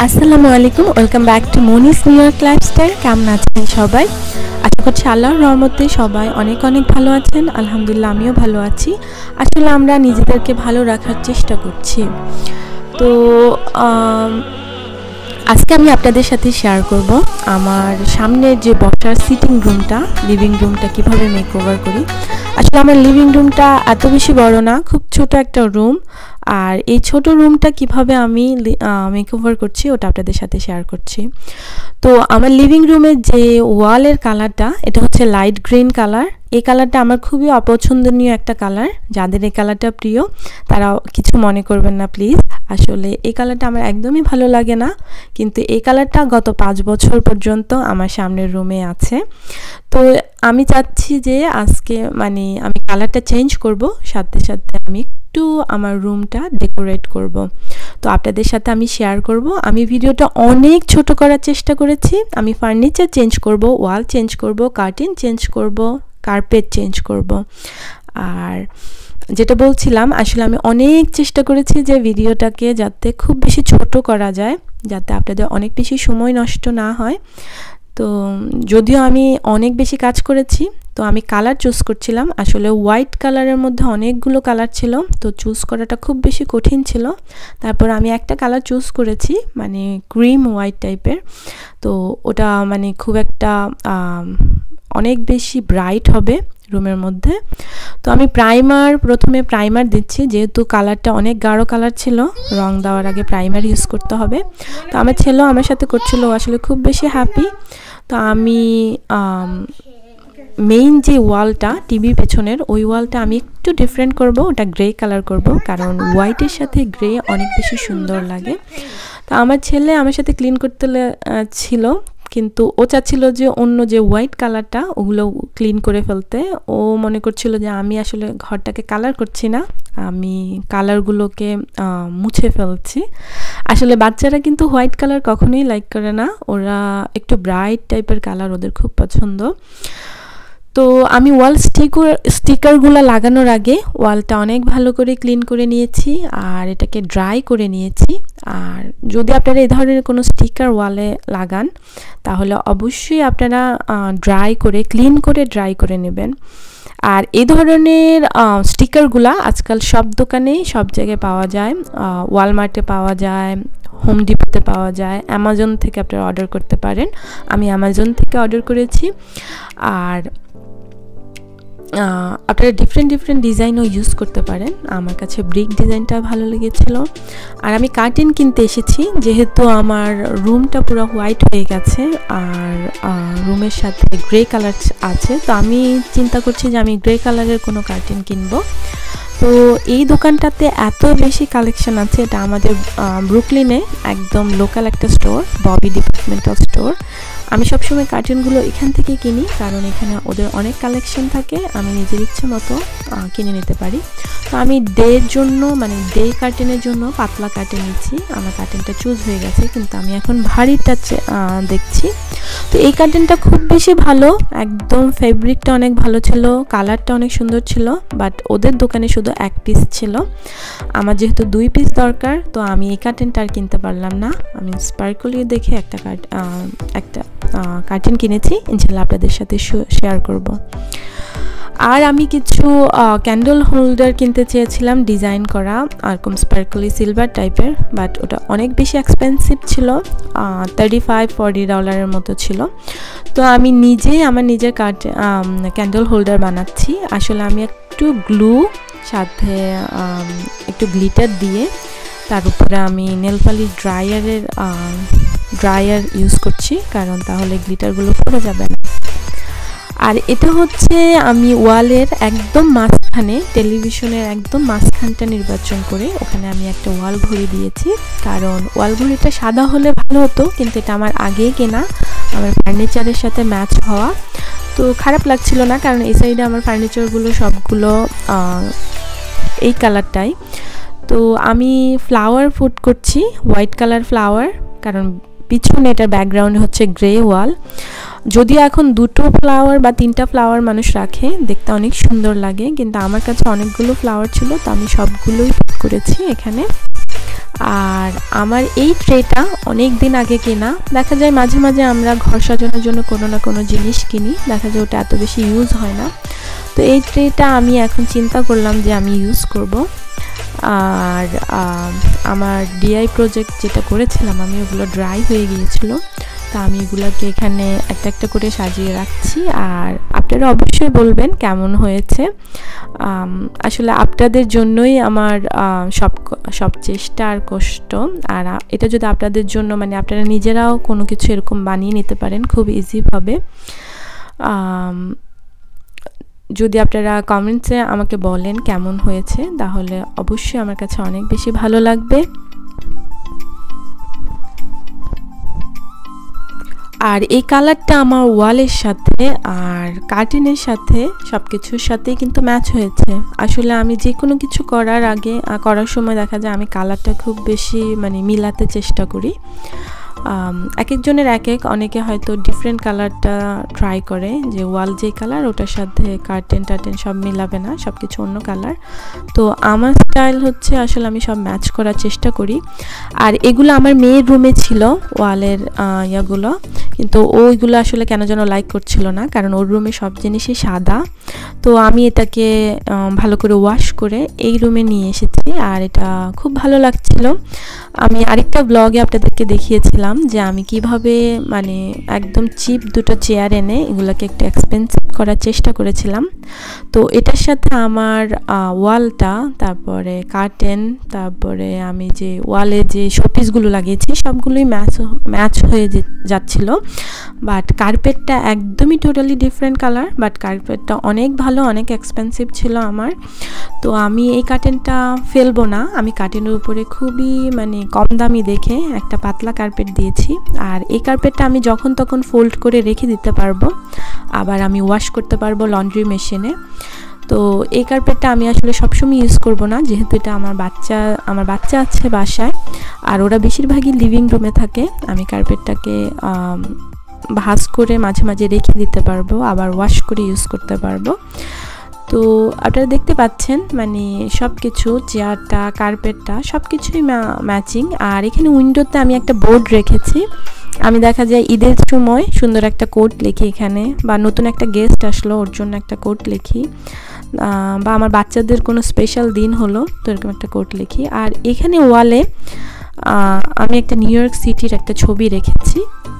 আসসালামু আলাইকুম, welcome back to Moni's New York lifestyle. কেমন আছেন সবাই? আশা করছি আল্লাহর রহমতে সবাই অনেক অনেক ভালো আছেন। আলহামদুলিল্লাহ, আমিও ভালো আছি। আসলে আমরা নিজেদেরকে ভালো রাখার চেষ্টা করছি। তো আজকে আমি আপনাদের সাথে শেয়ার করব আমার সামনের যে বসার সিটিং রুমটা, লিভিং রুমটা কিভাবে মেকওভার করি। আসলে আমার লিভিং রুমটা এত বেশি বড় না, খুব ছোট একটা রুম। আর এই ছোট রুমটা কিভাবে আমি মেকওভার করছি ওটা আপনাদের সাথে শেয়ার করছি। তো আমার লিভিং রুমের যে ওয়ালের কালারটা, এটা হচ্ছে লাইট গ্রিন কালার। এই কালারটা আমার খুবই অপছন্দনীয় একটা কালার। যাদের এই কালারটা প্রিয় তারা কিছু মনে করবেন না প্লিজ। আসলে এই কালারটা আমার একদমই ভালো লাগে না, কিন্তু এই কালারটা গত 5 বছর পর্যন্ত আমার সামনের রুমে আছে। তো আমি চাচ্ছি যে আজকে আমি কালারটা চেঞ্জ করব, সাথে সাথে আমি একটু আমার রুমটা ডেকোরেট করব। তো আপনাদের সাথে আমি শেয়ার করব। আমি ভিডিওটা অনেক ছোট করার চেষ্টা করেছি। আমি ফার্নিচার চেঞ্জ করব, ওয়াল চেঞ্জ করব, কার্টেন চেঞ্জ করব, কার্পেট চেঞ্জ করব। আর যেটা বলছিলাম, আসলে আমি অনেক চেষ্টা করেছি যে ভিডিওটাকে যাতে খুব বেশি ছোট করা যায়, যাতে আপনাদের অনেক বেশি সময় নষ্ট না হয়। তো যদিও আমি অনেক বেশি কাজ করেছি, তো আমি কালার চুজ করছিলাম। আসলে হোয়াইট কালারের মধ্যে অনেকগুলো কালার ছিল, তো চুজ করাটা খুব বেশি কঠিন ছিল। তারপর আমি একটা কালার চুজ করেছি, ক্রিম হোয়াইট টাইপের। তো ওটা খুব একটা অনেক বেশি ব্রাইট হবে রুমের মধ্যে। তো আমি প্রথমে প্রাইমার দিচ্ছি, যেহেতু কালারটা অনেক গাঢ় কালার ছিল, রং দেওয়ার আগে প্রাইমার ইউজ করতে হবে। তো আমার ছেলেও আমার সাথে করছিল, আসলে খুব বেশি হ্যাপি। তো আমি মেইন যে ওয়ালটা, টিভি পেছনের ওই ওয়ালটা আমি একটু ডিফারেন্ট করব, ওটা গ্রে কালার করব, কারণ হোয়াইটের সাথে গ্রে অনেক বেশি সুন্দর লাগে। তো আমার ছেলে আমার সাথে ক্লিন করতে ছিল, কিন্তু ও চাচ্ছিল যে অন্য যে হোয়াইট কালারটা ওগুলো ক্লিন করে ফেলতে। ও মনে করছিল যে আমি আসলে ঘরটাকে কালার করছি না, আমি কালারগুলোকে মুছে ফেলছি। আসলে বাচ্চারা কিন্তু হোয়াইট কালার কখনোই লাইক করে না, ওরা একটু ব্রাইট টাইপের কালার ওদের খুব পছন্দ। তো আমি ওয়াল স্টিকারগুলো লাগানোর আগে ওয়ালটা অনেক ভালো করে ক্লিন করে নিয়েছি আর এটাকে ড্রাই করে নিয়েছি। আর যদি আপনারা এই ধরনের কোনো স্টিকার ওয়ালে লাগান, তাহলে অবশ্যই আপনারা ক্লিন করে ড্রাই করে নেবেন। আর এই ধরনের স্টিকারগুলা আজকাল সব দোকানেই সব জায়গায় পাওয়া যায়। ওয়ালমার্টে পাওয়া যায়, হোম ডিপোতে পাওয়া যায়, অ্যামাজন থেকে আপনারা অর্ডার করতে পারেন। আমি অ্যামাজন থেকে অর্ডার করেছি। আর আপনারা ডিফারেন্ট ডিজাইনও ইউজ করতে পারেন। আমার কাছে ব্রিক ডিজাইনটা ভালো লেগেছিল। আর আমি কার্টেন কিনতে এসেছি, যেহেতু আমার রুমটা পুরো হোয়াইট হয়ে গেছে আর রুমের সাথে গ্রে কালার আছে, তো আমি চিন্তা করছি যে আমি গ্রে কালারের কোনো কার্টেন কিনবো। তো এই দোকানটাতে এত বেশি কালেকশন আছে। এটা আমাদের ব্রুকলিনে একদম লোকাল একটা স্টোর, ববি ডিপার্টমেন্টাল স্টোর। আমি সবসময় কার্টেনগুলো এখান থেকে কিনি, কারণ এখানে ওদের অনেক কালেকশন থাকে, আমি নিজের ইচ্ছে মতো কিনে নিতে পারি। তো আমি ডে কার্টেনের জন্য পাতলা কার্টেন নিচ্ছি। আমার কার্টেনটা চুজ হয়ে গেছে, কিন্তু আমি এখন ভারীটা দেখছি। তো এই কার্টেনটা খুব বেশি ভালো, একদম ফেব্রিকটা অনেক ভালো ছিল, কালারটা অনেক সুন্দর ছিল। বাট ওদের দোকানে শুধু 1 পিস ছিল, আমার যেহেতু 2 পিস দরকার, তো আমি এই কার্টেনটা আর কিনতে পারলাম না। আমি স্পার্কলি দেখে একটা কার্টেন কিনেছি, ইনশাল্লাহ আপনাদের সাথে শেয়ার করব। আর আমি কিছু ক্যান্ডেল হোল্ডার কিনতে চেয়েছিলাম, ডিজাইন করা এরকম স্পার্কলি সিলভার টাইপের, বাট ওটা অনেক বেশি এক্সপেন্সিভ ছিল, $35-40 মতো ছিল। তো আমি আমার নিজের ক্যান্ডেল হোল্ডার বানাচ্ছি। আসলে আমি একটু গ্লু সাথে একটু গ্লিটার দিয়ে তার উপরে আমি নেল পালিশ ড্রায়ার ইউজ করছি, কারণ তাহলে গ্লিটারগুলো পড়ে যাবে না। আর এটা হচ্ছে আমি ওয়ালের একদম মাঝখানে, টেলিভিশনের একদম মাঝখানটা নির্বাচন করে ওখানে আমি একটা ওয়াল ঘড়ি দিয়েছি, কারণ ওয়াল ঘড়িটা সাদা হলে ভালো হতো, কিন্তু এটা আমার আগেই কেনা, আমার ফার্নিচারের সাথে ম্যাচ হওয়া। তো খারাপ লাগছিল না, কারণ এই সাইডে আমার ফার্নিচারগুলো সবগুলো এই কালারটাই। তো আমি ফ্লাওয়ার ফুট করছি, হোয়াইট কালার ফ্লাওয়ার, কারণ পিছনে এটার ব্যাকগ্রাউন্ড হচ্ছে গ্রে ওয়াল। যদিও এখন 2টো ফ্লাওয়ার বা 3টা ফ্লাওয়ার মানুষ রাখে, দেখতে অনেক সুন্দর লাগে, কিন্তু আমার কাছে অনেকগুলো ফ্লাওয়ার ছিল, তো আমি সবগুলোই ফুট করেছি এখানে। আর আমার এই ট্রেটা অনেক দিন আগে কেনা। দেখা যায় মাঝে মাঝে আমরা ঘর সাজানোর জন্য কোনো না কোনো জিনিস কিনি, দেখা যায় ওটা এত বেশি ইউজ হয় না। তো এই ট্রেটা আমি এখন চিন্তা করলাম যে আমি ইউজ করব। আর আমার ডিআই প্রজেক্ট যেটা করেছিলাম আমি, ওগুলো ড্রাই হয়ে গিয়েছিল, তো আমি এগুলোকে এখানে একটা একটা করে সাজিয়ে রাখছি। আর আপনারা অবশ্যই বলবেন কেমন হয়েছে। আসলে আপনাদের জন্যই আমার সব চেষ্টা আর কষ্ট। আর এটা যদি আপনাদের জন্য মানে আপনারা নিজেরাও কোনো কিছু এরকম বানিয়ে নিতে পারেন খুব ইজিভাবে। যদি আপনারা কমেন্টসে আমাকে বলেন কেমন হয়েছে, তাহলে অবশ্যই আমার কাছে অনেক বেশি ভালো লাগবে। আর এই কালারটা আমার ওয়ালের সাথে আর কার্টেনের সাথে সব কিছুর সাথেই কিন্তু ম্যাচ হয়েছে। আসলে আমি যে কোনো কিছু করার সময় দেখা যায় আমি কালারটা খুব বেশি মানে মিলাতে চেষ্টা করি। এক একজনের অনেকে হয়তো ডিফারেন্ট কালারটা ট্রাই করে, যে ওয়াল যে কালার ওটার সাথে কার্টেন সব মিলাবে না, সব কিছু অন্য কালার। তো আমার স্টাইল হচ্ছে আসলে আমি সব ম্যাচ করার চেষ্টা করি। আর এগুলো আমার মেয়ের রুমে ছিল ওয়ালের ইয়াগুলো, কিন্তু ওইগুলো আসলে কেন যেন লাইক করছিল না, কারণ ওর রুমে সব জিনিসই সাদা। তো আমি এটাকে ভালো করে ওয়াশ করে এই রুমে নিয়ে এসেছি, আর এটা খুব ভালো লাগছিল। আমি আরেকটা ব্লগে আপনাদেরকে দেখিয়েছিলাম যে আমি কিভাবে মানে একদম চিপ দুটো চেয়ার এনে এগুলোকে একটু এক্সপেন্সিভ করার চেষ্টা করেছিলাম। তো এটার সাথে আমার ওয়ালটা, তারপরে কার্টেন, তারপরে আমি যে ওয়ালে যে শোপিসগুলো লাগিয়েছি সবগুলোই ম্যাচ হয়ে যাচ্ছিল। বাট কার্পেটটা একদমই টোটালি ডিফারেন্ট কালার, বাট কার্পেটটা অনেক ভালো, অনেক এক্সপেন্সিভ ছিল আমার। তো আমি এই কার্টেনটা ফেলবো না, আমি কার্টেনের উপরে খুবই মানে কম দামি দেখে একটা পাতলা কার্পেট দিয়েছি। আর এই কার্পেটটা আমি যখন তখন ফোল্ড করে রেখে দিতে পারবো, আবার আমি ওয়াশ করতে পারবো লন্ড্রি মেশিনে। তো এই কার্পেটটা আমি আসলে সবসময় ইউজ করব না, যেহেতু এটা আমার বাচ্চা আছে বাসায়, আর ওরা বেশিরভাগই লিভিং রুমে থাকে। আমি কার্পেটটাকে ভাঁজ করে মাঝে মাঝে রেখে দিতে পারবো, আবার ওয়াশ করে ইউজ করতে পারবো। তো আপনারা দেখতে পাচ্ছেন মানে সব কিছু, চেয়ারটা, কার্পেটটা সব কিছুই ম্যাচিং। আর এখানে উইন্ডোতে আমি একটা বোর্ড রেখেছি। আমি দেখা যায় ঈদের সময় সুন্দর একটা কোট লিখি এখানে, বা নতুন একটা গেস্ট আসলো ওর জন্য একটা কোট লিখি, বা আমার বাচ্চাদের কোনো স্পেশাল দিন হলো তো এরকম একটা কোট লিখি। আর এখানে ওয়ালে আমি একটা নিউ ইয়র্ক সিটির একটা ছবি রেখেছি।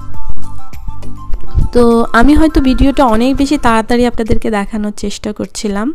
তো আমি হয়তো ভিডিওটা অনেক বেশি তাড়াতাড়ি আপনাদেরকে দেখানোর চেষ্টা করছিলাম,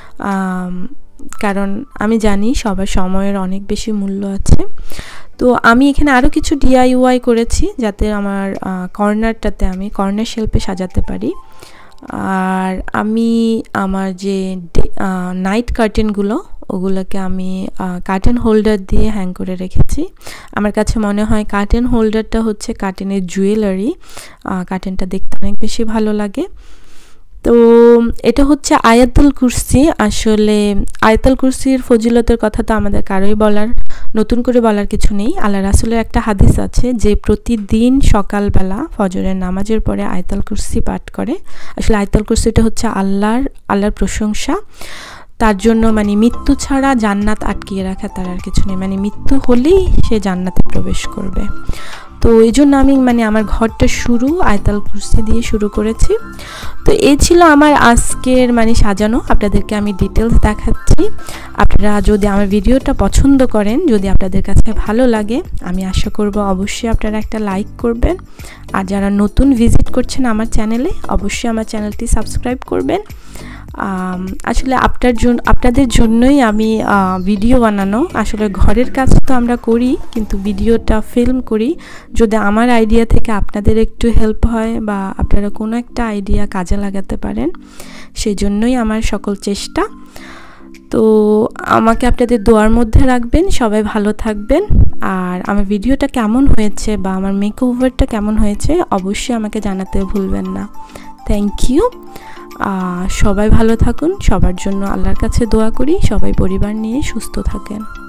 কারণ আমি জানি সবার সময়ের অনেক বেশি মূল্য আছে। তো আমি এখানে আরও কিছু DIY করেছি যাতে আমার কর্নারটাতে আমি কর্নার শেলফে সাজাতে পারি। আর আমি আমার যে নাইট কার্টেনগুলো ওগুলোকে আমি কার্টেন হোল্ডার দিয়ে হ্যাং করে রেখেছি। আমার কাছে মনে হয় কার্টেন হোল্ডারটা হচ্ছে কার্টেনের জুয়েলারি, কার্টেনটা দেখতে অনেক বেশি ভালো লাগে। তো এটা হচ্ছে আয়াতুল কুরসি। আসলে আয়াতুল কুরসির ফজিলতের কথা তো আমাদের কারোই নতুন করে বলার কিছু নেই। আল্লাহ রাসূলের একটা হাদিস আছে যে প্রতিদিন সকালবেলা ফজরের নামাজের পরে আয়াতুল কুরসি পাঠ করে। আসলে আয়াতুল কুরসিটা হচ্ছে আল্লাহর প্রশংসা, তার জন্য মানে মৃত্যু ছাড়া জান্নাত আটকিয়ে রাখা তার আর কিছু নেই, মানে মৃত্যু হলেই সে জান্নাতে প্রবেশ করবে। তো এই জন্য আমি মানে আমার ঘরটা আয়াতুল কুরসি দিয়ে শুরু করেছি। তো এই ছিল আমার আজকের মানে সাজানো, আপনাদেরকে আমি ডিটেলস দেখাচ্ছি। আপনারা যদি আমার ভিডিওটা পছন্দ করেন, যদি আপনাদের কাছে ভালো লাগে, আমি আশা করব অবশ্যই আপনারা একটা লাইক করবেন। আর যারা নতুন ভিজিট করছেন আমার চ্যানেলে, অবশ্যই আমার চ্যানেলটি সাবস্ক্রাইব করবেন। আসলে আপনাদের জন্যই আমি ভিডিও বানানো। আসলে ঘরের কাজ তো আমরা করি, কিন্তু ভিডিওটা ফিল্ম করি যদি আমার আইডিয়া থেকে আপনাদের একটু হেল্প হয় বা আপনারা কোনো একটা আইডিয়া কাজে লাগাতে পারেন, সেই জন্যই আমার সকল চেষ্টা। তো আমাকে আপনাদের দোয়ার মধ্যে রাখবেন, সবাই ভালো থাকবেন। আর আমার ভিডিওটা কেমন হয়েছে বা আমার মেকওভারটা কেমন হয়েছে অবশ্যই আমাকে জানাতে ভুলবেন না। Thank you. সবাই ভালো থাকুন, সবার জন্য আল্লাহর কাছে দোয়া করি সবাই পরিবার নিয়ে সুস্থ থাকেন।